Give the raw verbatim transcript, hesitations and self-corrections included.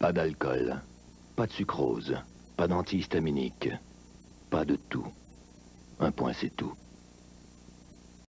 Pas d'alcool, pas de sucrose, pas d'antihistaminique, pas de tout. Un point, c'est tout.